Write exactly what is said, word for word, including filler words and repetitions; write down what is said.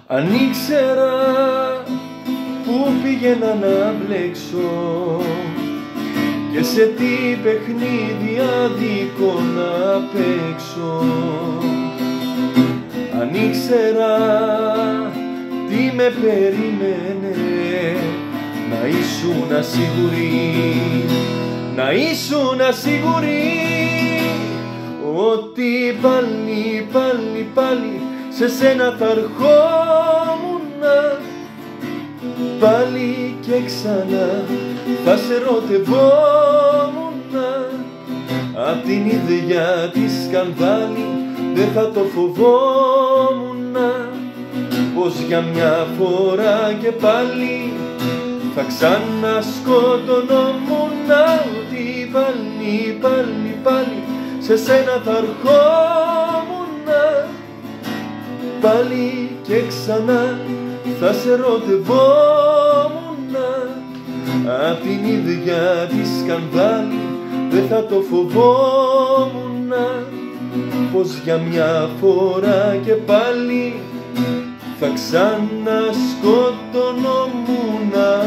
Αν ήξερα που πήγαινα να μπλέξω και σε τι παιχνίδι άδικο να παίξω, αν ήξερα τι με περίμενε, να ήσουν ασίγουρη, να ήσουν ασίγουρη ότι πάλι, πάλι, πάλι σε σένα θα ερχόμουνα, πάλι και ξανά θα σε ερωτευόμουνα. Απ' την ίδια τη σκανδάλη δεν θα το φοβόμουνα, πως για μια φορά και πάλι θα ξανασκοτωνόμουνα, ότι πάλι, πάλι, πάλι σε σένα θα ερχόμουνα, πάλι και ξανά θα σε ερωτευόμουνα. Απ' την ίδια τη σκανδάλη δεν θα το φοβόμουνα, πως για μια φορά και πάλι θα ξανασκοτωνόμουνα.